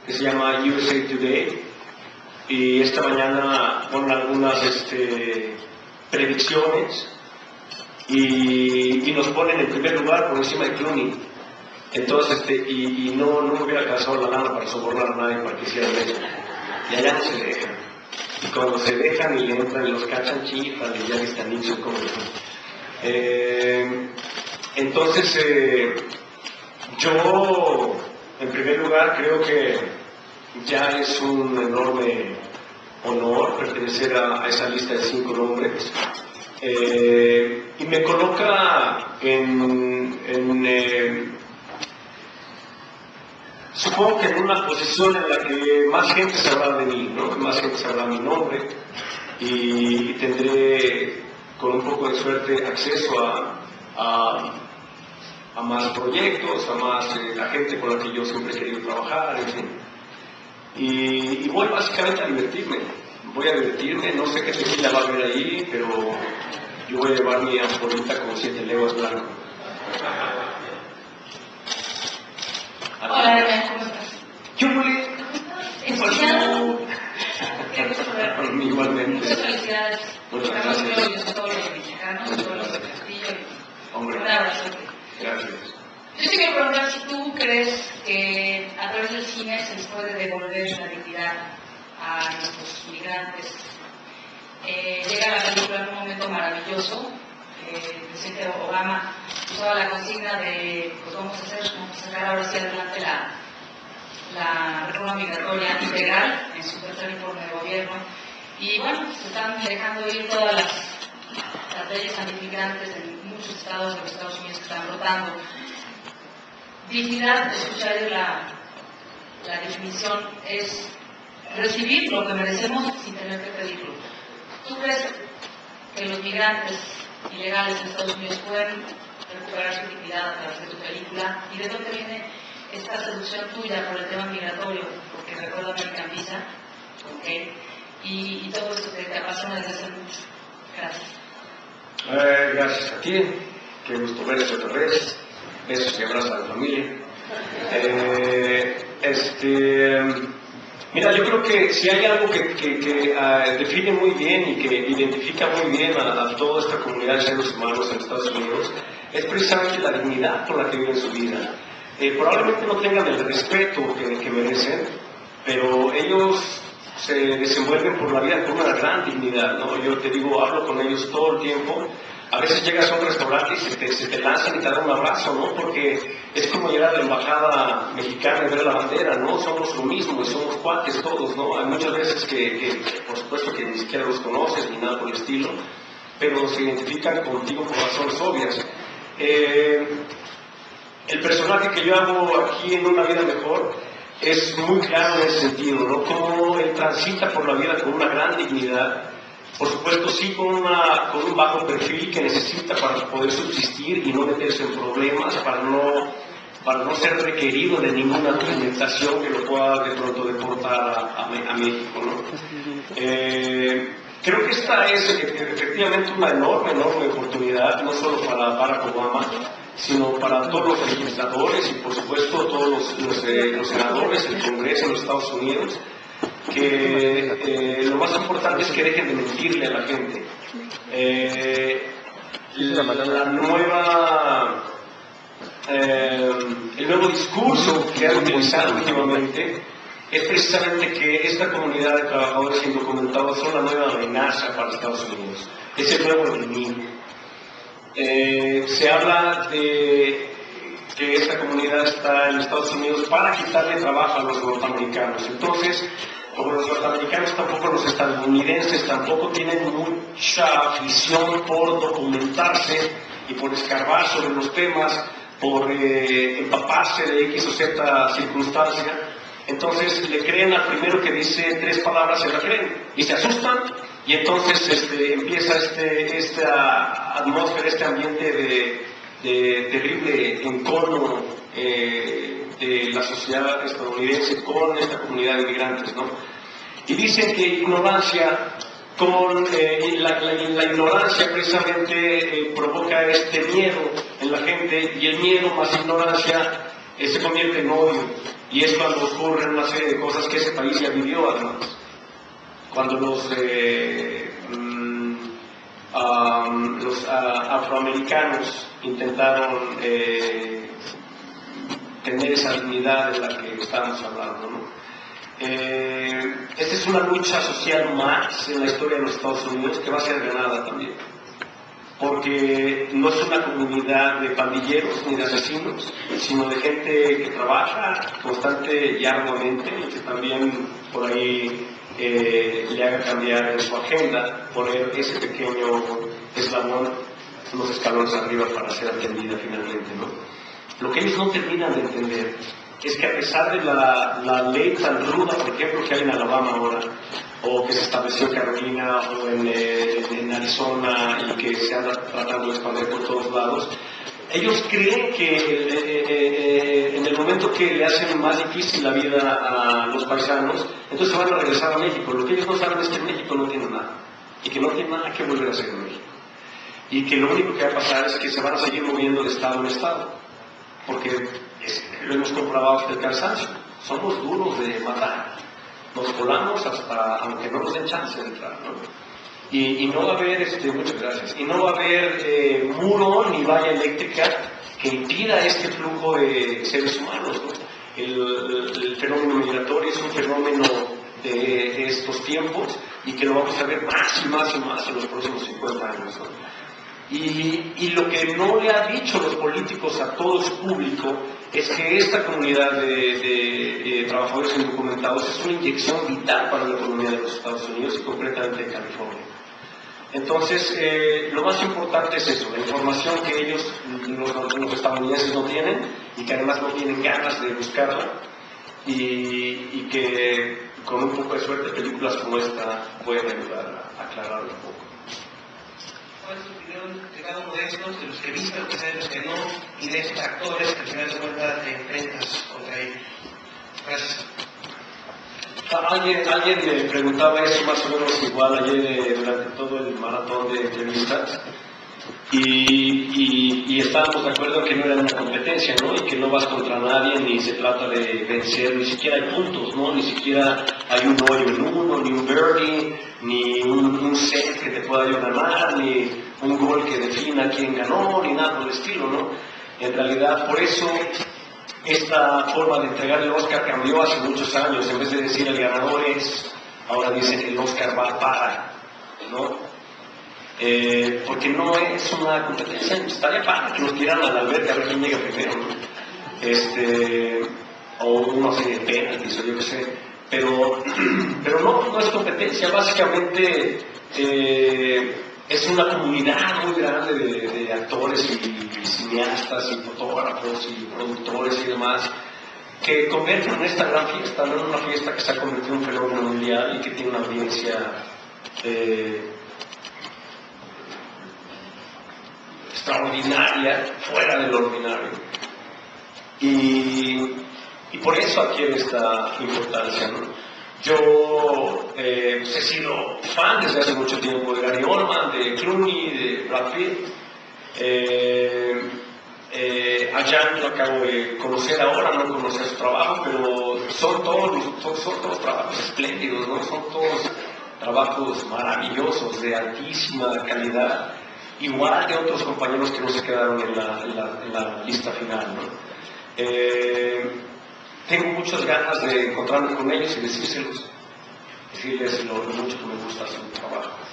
que se llama USA Today, y esta mañana ponen algunas predicciones y nos ponen en primer lugar por encima de Clooney. Entonces, y no me hubiera alcanzado la lana para sobornar a nadie para que hicieran eso. Y allá no se dejan. Y cuando se dejan y le entran y los cachan, chifan y ya están dicho como entonces, yo, en primer lugar, creo que ya es un enorme honor pertenecer a esa lista de 5 nombres. Y me coloca supongo que en una posición en la que más gente sabrá de mí, ¿no? Más gente sabrá mi nombre y tendré, con un poco de suerte, acceso a más proyectos, a más a gente con la que yo siempre he querido trabajar, en fin. Y voy básicamente a divertirme. Voy a divertirme, no sé qué tequila va a haber ahí, pero yo voy a llevar mi ampolita con 7 leguas blanco. Hola, Hernán, ¿cómo estás? Yo volé. ¿Qué pasó? Qué gusto verte. Igualmente. Muchas felicidades. Muchas Estamos muy gracias. orgullosos todos los mexicanos, todos los de Castillo. Hombre. Un abrazote. Gracias. Yo te quiero preguntar si tú crees que a través del cine se les puede devolver la dignidad a nuestros migrantes. Llega la película en un momento maravilloso. El presidente Obama usaba la consigna de, pues vamos a sacar ahora sí adelante la reforma migratoria integral en su tercer informe de gobierno. Y bueno, se están dejando ir todas las leyes antimigrantes en muchos estados de los Estados Unidos que están rotando. Dignidad, escuchar la definición, es recibir lo que merecemos sin tener que pedirlo. ¿Tú crees que los migrantes ilegales en Estados Unidos pueden recuperar su dignidad a través de tu película? ¿Y de dónde viene esta seducción tuya por el tema migratorio? Porque recuerdo American Visa, ¿okay? Y todo esto que te apasiona desde hace mucho. Gracias. Gracias a ti, qué gusto verte otra vez. Besos y abrazos a la familia. Mira, yo creo que si hay algo que define muy bien y que identifica muy bien a toda esta comunidad de seres humanos en Estados Unidos, es precisamente la dignidad por la que viven su vida. Probablemente no tengan el respeto que merecen, pero ellos se desenvuelven por la vida con una gran dignidad, ¿no? Yo te digo, hablo con ellos todo el tiempo. A veces llegas a un restaurante y se te lanzan y te dan un abrazo, ¿no? Porque es como llegar a la embajada mexicana y ver la bandera, ¿no? Somos lo mismo y somos cuates todos, ¿no? Hay muchas veces que por supuesto, que ni siquiera los conoces ni nada por el estilo, pero se identifican contigo por razones obvias. El personaje que yo hago aquí en Una Vida Mejor es muy claro en ese sentido, ¿no? Cómo él transita por la vida con una gran dignidad. Por supuesto, sí, con un bajo perfil que necesita para poder subsistir y no meterse en problemas, para no ser requerido de ninguna documentación que lo pueda de pronto deportar a México, ¿no? Creo que esta es efectivamente una enorme oportunidad, no solo para Barack Obama, sino para todos los legisladores y por supuesto todos los senadores, el Congreso de los Estados Unidos, que lo más importante es que dejen de mentirle a la gente. El nuevo discurso que han utilizado últimamente es precisamente que esta comunidad de trabajadores indocumentados son la nueva amenaza para Estados Unidos, es el nuevo enemigo. Se habla de que esta comunidad está en Estados Unidos para quitarle trabajo a los norteamericanos. Entonces, como los norteamericanos tampoco, los estadounidenses tampoco tienen mucha afición por documentarse y por escarbar sobre los temas, por empaparse de X o Z circunstancia, entonces le creen al primero que dice 3 palabras, se la creen y se asustan, y entonces empieza esta atmósfera, este ambiente de terrible encono de la sociedad estadounidense con esta comunidad de inmigrantes, ¿no? Y dicen que ignorancia la ignorancia precisamente provoca este miedo en la gente, y el miedo más ignorancia se convierte en odio, Y es cuando ocurren una serie de cosas que ese país ya vivió además. Cuando los afroamericanos intentaron tener esa dignidad de la que estamos hablando, ¿no? Esta es una lucha social más en la historia de los Estados Unidos que va a ser ganada también, porque no es una comunidad de pandilleros ni de asesinos, sino de gente que trabaja constante y arduamente y que también por ahí le haga cambiar en su agenda, poner ese pequeño eslabón, unos escalones arriba para ser atendida finalmente, ¿no? Lo que ellos no terminan de entender es que a pesar de la ley tan ruda, por ejemplo, que hay en Alabama ahora, o que se estableció en Carolina o en Arizona y que se anda tratando de expandir por todos lados, ellos creen que en el momento que le hacen más difícil la vida a los paisanos, entonces van a regresar a México. Lo que ellos no saben es que en México no tienen nada, y que no tienen nada que volver a hacer en México. Y que lo único que va a pasar es que se van a seguir moviendo de estado en estado, porque lo hemos comprobado hasta el cansancio. Somos duros de matar, nos colamos hasta, aunque no nos den chance de entrar, ¿no? Y no va a haber, muchas gracias, y no va a haber muro ni valla eléctrica que impida este flujo de seres humanos, ¿no? El fenómeno migratorio es un fenómeno de estos tiempos y que lo vamos a ver más y más y más en los próximos 50 años, ¿no? Y lo que no le han dicho los políticos a todo su público es que esta comunidad de trabajadores indocumentados es una inyección vital para la economía de los Estados Unidos y concretamente de California. Entonces, lo más importante es eso, la información que ellos, los estadounidenses, no tienen y que además no tienen ganas de buscarla y que con un poco de suerte películas como esta pueden ayudar a aclararlo un poco. ¿Cuál es tu opinión de cada uno de estos, de los que viste, de los que no, y de estos actores que al final de cuentas te enfrentas contra ellos? Gracias. Alguien me preguntaba eso más o menos igual ayer durante todo el maratón de entrevistas y estábamos de acuerdo en que no era una competencia, ¿no? Y que no vas contra nadie, ni se trata de vencer, ni siquiera hay puntos, ¿no? Ni siquiera hay un hoyo en uno, ni un birdie, ni un set que te pueda ayudar a ganar, ni un gol que defina quién ganó, ni nada por el estilo, ¿no? En realidad, por eso esta forma de entregar el Oscar cambió hace muchos años. En vez de decir el ganador es, ahora dicen el Oscar va para, ¿no? Porque no es una competencia. Estaría para que nos tiraran a la alberca a ver quién llega primero, ¿no? O una serie de penaltis o yo qué sé, pero no es competencia. Básicamente es una comunidad muy grande de actores y cineastas y fotógrafos y productores y demás que convierten en esta gran fiesta, no en una fiesta que se ha convertido en un fenómeno mundial y que tiene una audiencia extraordinaria, fuera de lo ordinario. Y por eso adquiere esta importancia, ¿no? Yo he sido fan desde hace mucho tiempo de Gary Oldman, de Clooney, de Brad Pitt. A Jan lo acabo de conocer ahora, no conocía su trabajo, pero son todos trabajos espléndidos, ¿no? Son todos trabajos maravillosos, de altísima calidad, igual de otros compañeros que no se quedaron en la lista final, ¿no? Tengo muchas ganas de encontrarme con ellos y decirles lo mucho que me gusta su trabajo.